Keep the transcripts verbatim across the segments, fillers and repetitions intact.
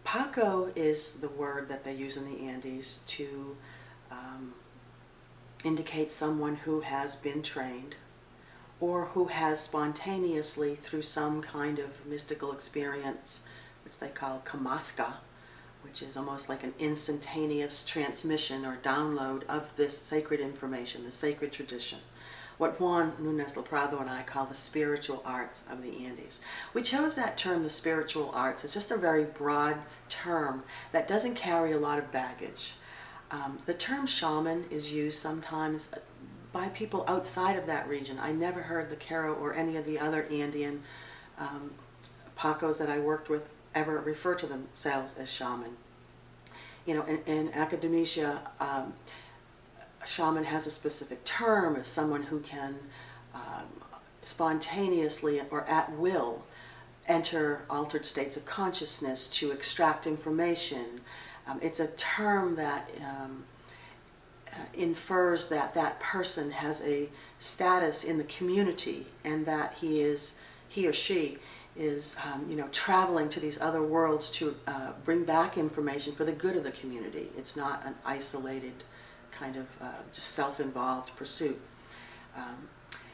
Paqo is the word that they use in the Andes to um, indicate someone who has been trained or who has spontaneously, through some kind of mystical experience, which they call kamasca, which is almost like an instantaneous transmission or download of this sacred information, the sacred tradition. What Juan Núñez Leprado and I call the spiritual arts of the Andes. We chose that term, the spiritual arts. It's just a very broad term that doesn't carry a lot of baggage. Um, the term shaman is used sometimes by people outside of that region. I never heard the Q'ero or any of the other Andean um, paqos that I worked with ever refer to themselves as shaman. You know, in, in academia, um, a shaman has a specific term as someone who can um, spontaneously or at will enter altered states of consciousness to extract information. Um, it's a term that um, uh, infers that that person has a status in the community and that he is, he or she is, um, you know, traveling to these other worlds to uh, bring back information for the good of the community. It's not an isolated kind of uh, just self-involved pursuit. Um,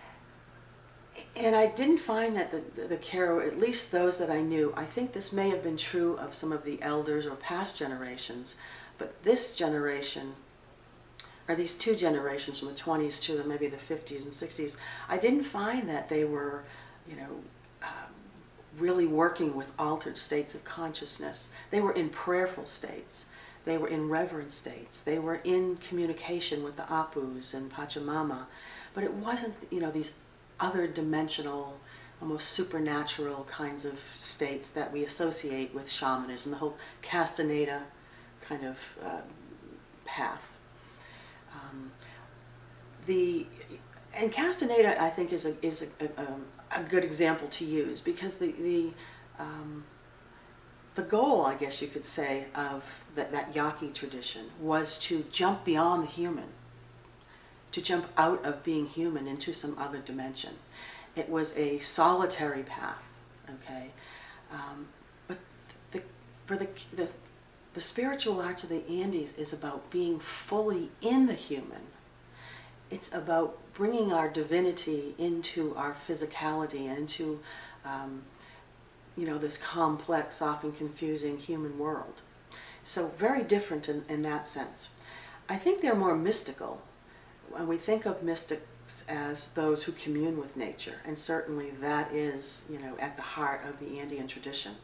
and I didn't find that the, the, the Q'ero, at least those that I knew, I think this may have been true of some of the elders or past generations, but this generation, or these two generations from the twenties to the, maybe the fifties and sixties, I didn't find that they were, you know, um, really working with altered states of consciousness. They were in prayerful states. They were in reverent states. They were in communication with the Apus and Pachamama. But it wasn't, you know, these other dimensional, almost supernatural kinds of states that we associate with shamanism, the whole Castaneda kind of uh, path. Um, the, and Castaneda, I think, is a, is a, a, a good example to use because the, the um, The goal, I guess you could say, of that, that Yaqui tradition was to jump beyond the human, to jump out of being human into some other dimension. It was a solitary path, okay? Um, but the, for the, the, the spiritual arts of the Andes is about being fully in the human. It's about bringing our divinity into our physicality and into um, you know, this complex, often confusing human world. So very different in, in that sense. I think they're more mystical. When we think of mystics as those who commune with nature, and certainly that is, you know, at the heart of the Andean tradition.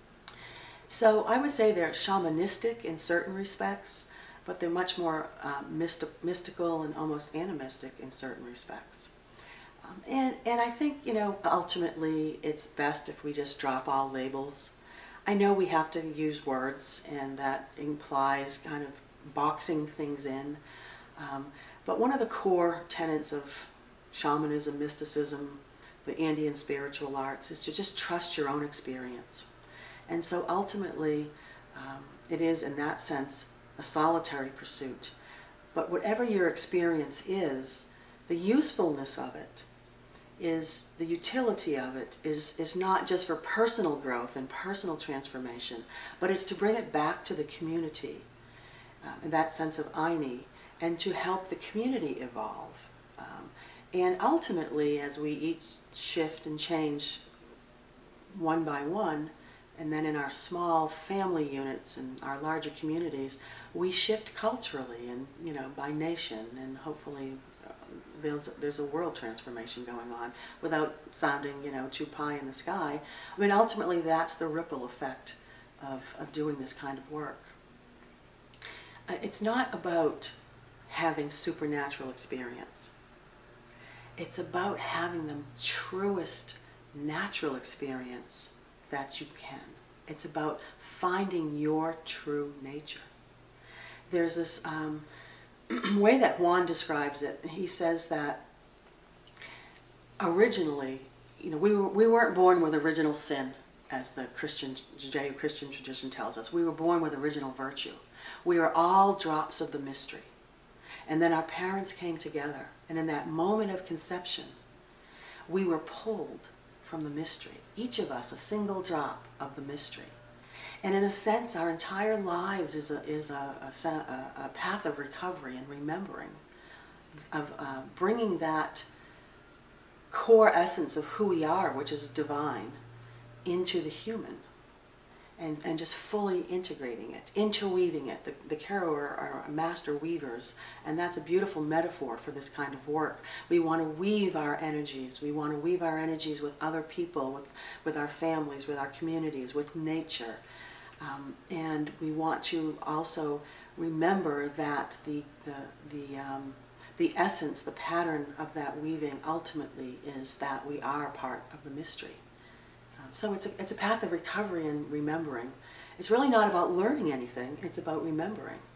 So I would say they're shamanistic in certain respects, but they're much more uh, mysti mystical and almost animistic in certain respects. Um, and, and I think, you know, ultimately it's best if we just drop all labels. I know we have to use words, and that implies kind of boxing things in. Um, but one of the core tenets of shamanism, mysticism, the Andean spiritual arts is to just trust your own experience. And so ultimately, um, it is, in that sense, a solitary pursuit. But whatever your experience is, the usefulness of it is, the utility of it is, is not just for personal growth and personal transformation, but it's to bring it back to the community, uh, in that sense of Aini, and to help the community evolve. Um, and ultimately, as we each shift and change one by one, and then in our small family units and our larger communities, we shift culturally and, you know, by nation, and hopefully There's, there's a world transformation going on without sounding, you know, too pie in the sky. I mean, ultimately, that's the ripple effect of, of doing this kind of work. Uh, it's not about having supernatural experience. It's about having the truest natural experience that you can. It's about finding your true nature. There's this um, way that Juan describes it. He says that originally, you know, we, were, we weren't born with original sin, as the Christian, Judeo-Christian tradition tells us. We were born with original virtue. We are all drops of the mystery. And then our parents came together, and in that moment of conception, we were pulled from the mystery. Each of us, a single drop of the mystery. And in a sense, our entire lives is a, is a, a, a path of recovery and remembering, of uh, bringing that core essence of who we are, which is divine, into the human, and, and just fully integrating it, interweaving it. The, the Q'ero are, are master weavers, and that's a beautiful metaphor for this kind of work. We want to weave our energies. We want to weave our energies with other people, with, with our families, with our communities, with nature. Um, and we want to also remember that the, the, the um, The essence, the pattern of that weaving ultimately is that we are part of the mystery. Um, so it's a, it's a path of recovery and remembering. It's really not about learning anything, it's about remembering.